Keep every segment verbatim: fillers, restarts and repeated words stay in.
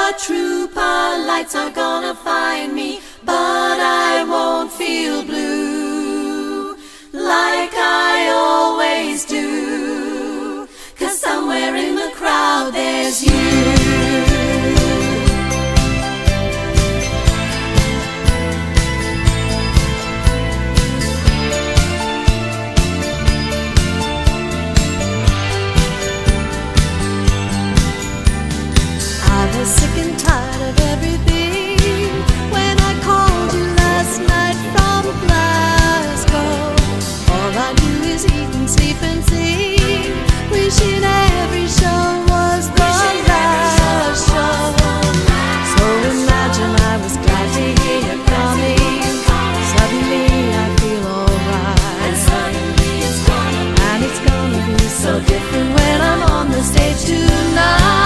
trooper lights are gonna find me, but I won't feel blue like I always do, 'cause somewhere in the crowd there's you. I was sick and tired of everything when I called you last night from Glasgow. All I do is eat and sleep and sing, wishing every show was the last show. So imagine I was glad to hear you coming. Suddenly I feel alright, and it's gonna be so different when I'm on the stage tonight.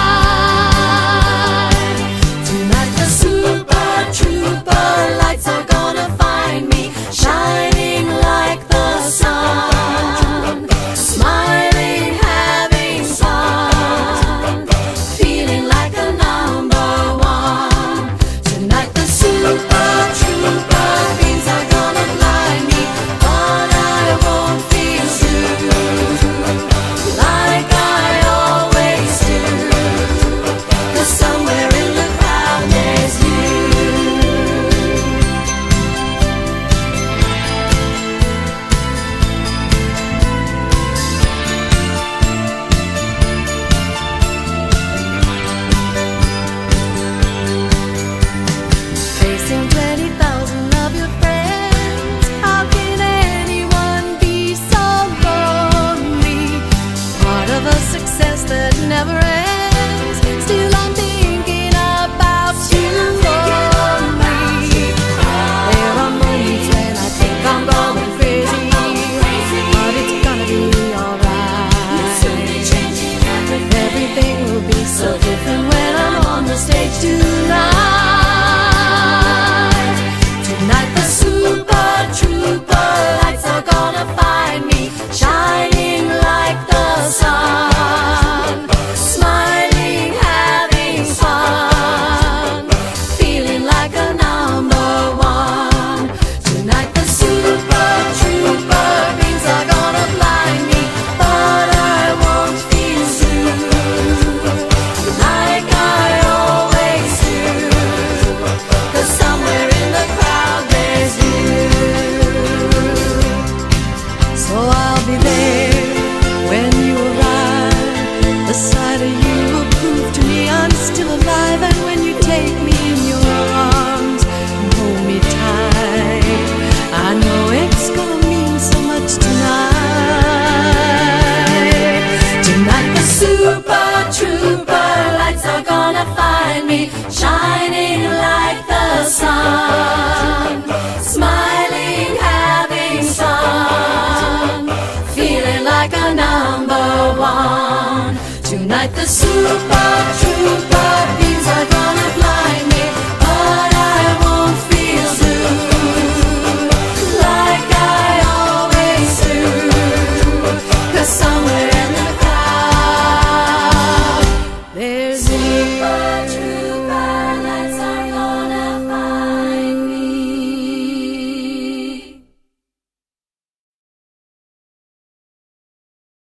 Never ends. Still I'm thinking about you and me. There are moments when I think I'm going crazy, but it's gonna be alright. Everything will be so different when I'm on the stage tonight. Tonight the Super Trooper lights are gonna find me, shining like the sun. Be there when you arrive. The sight of you will prove to me I'm still alive. And when you take me in your arms and hold me tight, I know it's gonna mean so much tonight. Tonight the Super Trooper lights are gonna find me, shining like the sun, smiling, having fun, feeling like a number one. Tonight the Super Trooper